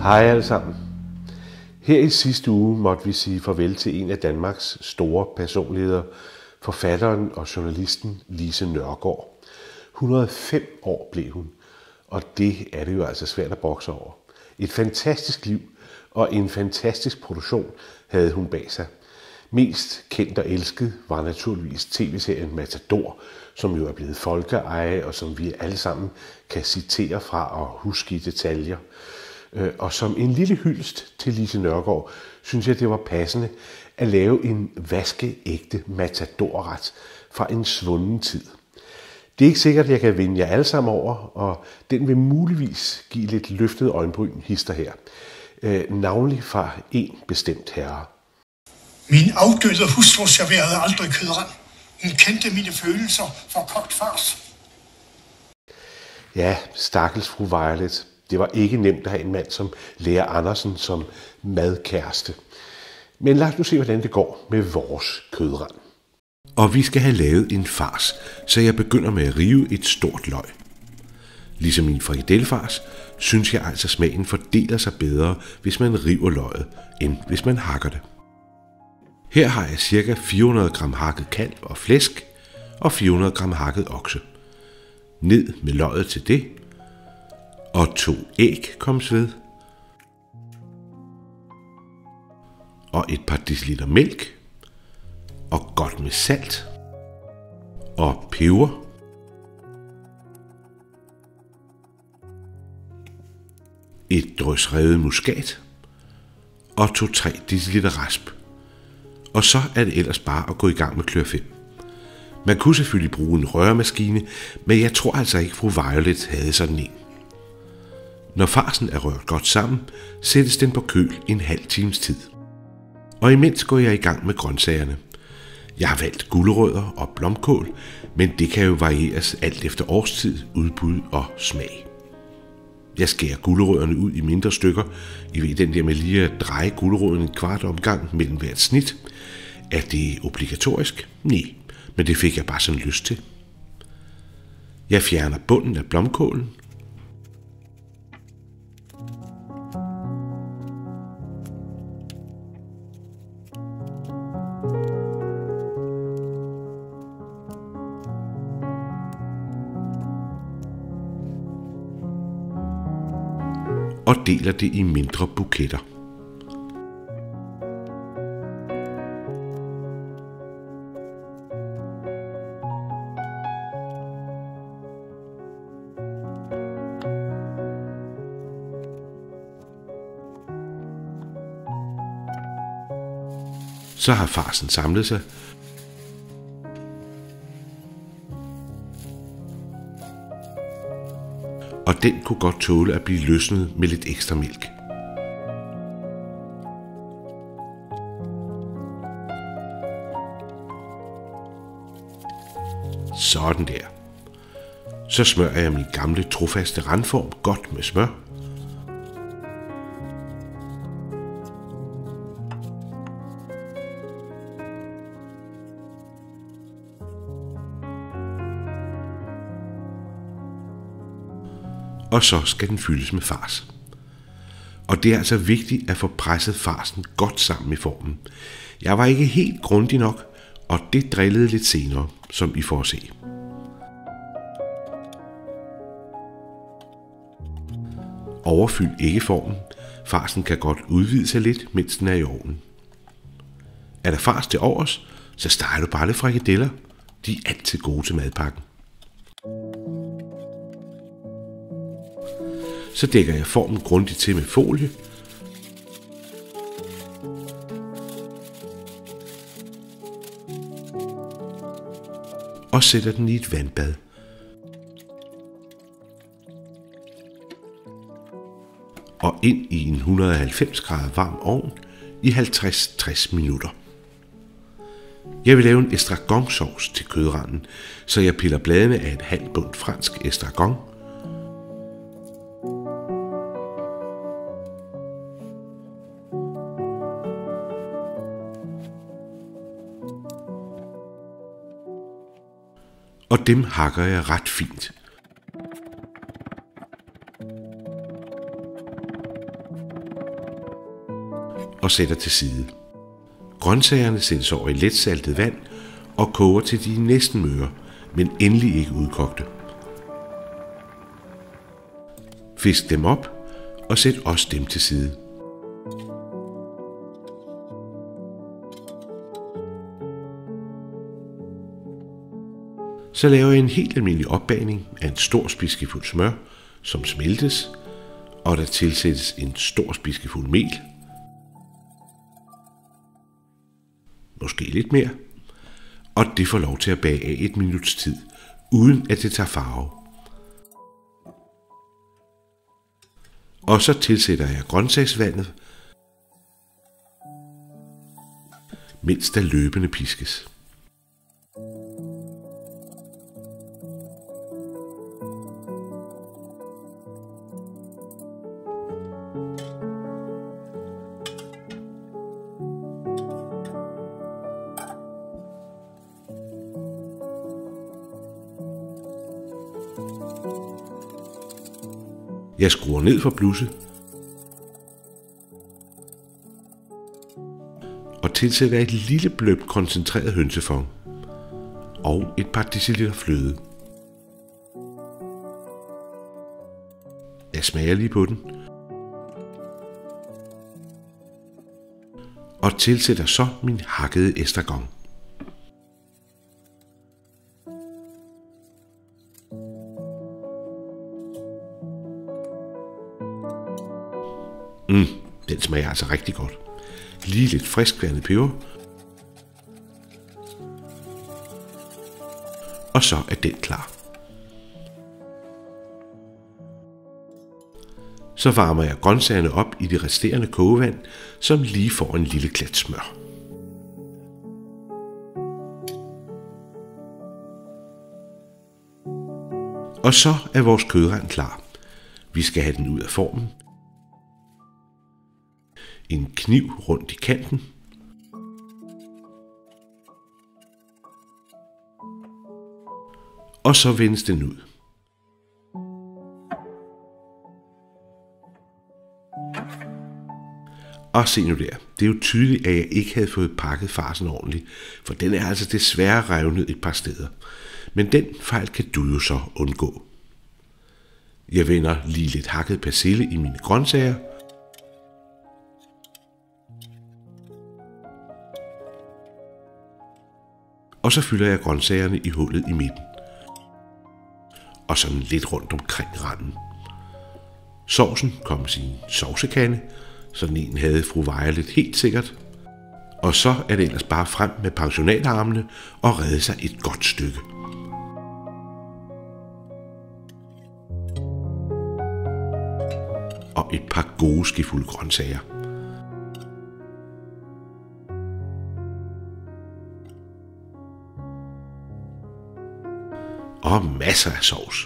Hej alle sammen. Her i sidste uge måtte vi sige farvel til en af Danmarks store personligheder, forfatteren og journalisten Lise Nørgaard. 105 år blev hun, og det er det jo altså svært at bokse over. Et fantastisk liv og en fantastisk produktion havde hun bag sig. Mest kendt og elsket var naturligvis tv-serien Matador, som jo er blevet folkeeje, og som vi alle sammen kan citere fra og huske i detaljer. Og som en lille hyldest til Lise Nørgaard, synes jeg, det var passende at lave en vaskeægte matadorret fra en svunden tid. Det er ikke sikkert, at jeg kan vinde jer alle sammen over, og den vil muligvis give lidt løftet øjenbryn hister her. Navnlig fra en bestemt herre. Min afdøde hustru serverede aldrig kødrand. Hun kendte mine følelser for kogt fars. Ja, stakkels fru Violet. Det var ikke nemt at have en mand som Lærer Andersen som madkæreste. Men lad os nu se, hvordan det går med vores kødrand. Og vi skal have lavet en fars, så jeg begynder med at rive et stort løg. Ligesom min frikadellefars, synes jeg altså smagen fordeler sig bedre, hvis man river løget, end hvis man hakker det. Her har jeg ca. 400 gram hakket kalv og flæsk og 400 gram hakket okse. Ned med løget til det, og 2 æg kommes ved, og et par deciliter mælk, og godt med salt, og peber, et drøs revet muskat, og 2-3 deciliter rasp. Og så er det ellers bare at gå i gang med klør 5. Man kunne selvfølgelig bruge en røremaskine, men jeg tror altså ikke, fru Violet havde sådan en. Når farsen er rørt godt sammen, sættes den på køl en halv times tid. Og imens går jeg i gang med grøntsagerne. Jeg har valgt gulerødder og blomkål, men det kan jo varieres alt efter årstid, udbud og smag. Jeg skærer gulerødderne ud i mindre stykker. I ved den der med lige at dreje gulerødderne en kvart omgang mellem hvert snit. Er det obligatorisk? Nej, men det fik jeg bare sådan lyst til. Jeg fjerner bunden af blomkålen. Og deler det i mindre buketter. Så har farsen samlet sig. Og den kunne godt tåle at blive løsnet med lidt ekstra mælk. Sådan der. Så smører jeg min gamle trofaste randform godt med smør. Og så skal den fyldes med fars. Og det er altså vigtigt at få presset farsen godt sammen i formen. Jeg var ikke helt grundig nok, og det drillede lidt senere, som I får se. Overfyld ikke formen. Farsen kan godt udvide sig lidt, mens den er i ovnen. Er der fars til overs, så steger du bare lidt frikadeller. De er altid gode til madpakken. Så dækker jeg formen grundigt til med folie. Og sætter den i et vandbad. Og ind i en 190 grader varm ovn i 50-60 minutter. Jeg vil lave en estragonsauce til kødranden, så jeg piller bladene af et halvt bund fransk estragon. Og dem hakker jeg ret fint. og sætter til side. Grøntsagerne sættes over i let saltet vand og koger til de er næsten møre, men endelig ikke udkogte. Fisk dem op og sæt også dem til side. Så laver jeg en helt almindelig opbagning af en stor spiskefuld smør, som smeltes, og der tilsættes en stor spiskefuld mel, måske lidt mere, og det får lov til at bage af 1 minuts tid, uden at det tager farve. Og så tilsætter jeg grøntsagsvandet, mens der løbende piskes. Jeg skruer ned for blusset og tilsætter et lille bløb koncentreret hønsefond og et par deciliter fløde. Jeg smager lige på den og tilsætter så min hakkede estragon. Den smager altså rigtig godt. Lige lidt friskværnet peber. Og så er den klar. Så varmer jeg grøntsagerne op i det resterende kogevand, som lige får en lille klat smør. Og så er vores kødrand klar. Vi skal have den ud af formen. En kniv rundt i kanten. Og så vendes den ud. Og se nu der, det er jo tydeligt, at jeg ikke havde fået pakket farsen ordentligt, for den er altså desværre revnet et par steder. Men den fejl kan du jo så undgå. Jeg vender lige lidt hakket persille i mine grøntsager, og så fylder jeg grøntsagerne i hullet i midten. Og sådan lidt rundt omkring randen. Sovsen kommer i en sovsekande, sådan en havde fru Violet helt sikkert. Og så er det ellers bare frem med pensionatarmene og redde sig et godt stykke. Og et par gode skefulde grøntsager. Og masser af sovs.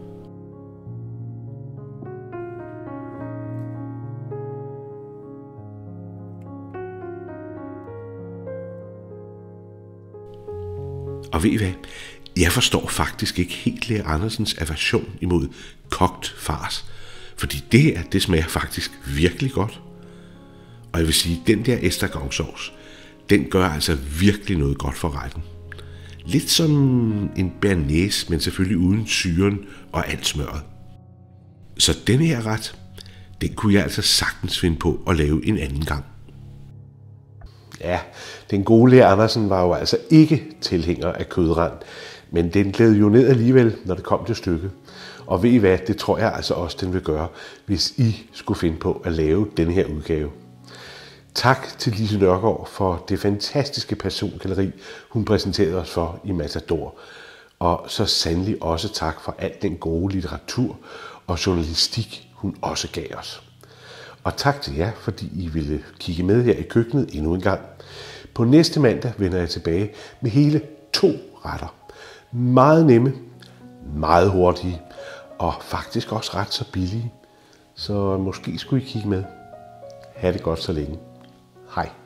Og ved I hvad? Jeg forstår faktisk ikke helt Lea Andersens aversion imod kogt fars. Fordi det her, det smager faktisk virkelig godt. Og jeg vil sige, den der estragonsauce, den gør altså virkelig noget godt for retten. Lidt som en bearnaise, men selvfølgelig uden syren og alt smøret. Så denne her ret, den kunne jeg altså sagtens finde på at lave en anden gang. Ja, den gode Lea Andersen var jo altså ikke tilhænger af kødrand, men den gled jo ned alligevel, når det kom til stykket. Og ved I hvad, det tror jeg altså også, den vil gøre, hvis I skulle finde på at lave denne her udgave. Tak til Lise Nørgaard for det fantastiske persongalleri, hun præsenterede os for i Matador. Og så sandelig også tak for al den gode litteratur og journalistik, hun også gav os. Og tak til jer, fordi I ville kigge med her i køkkenet endnu en gang. På næste mandag vender jeg tilbage med hele 2 retter. Meget nemme, meget hurtige og faktisk også ret så billige. Så måske skulle I kigge med. Ha' det godt så længe. Hej.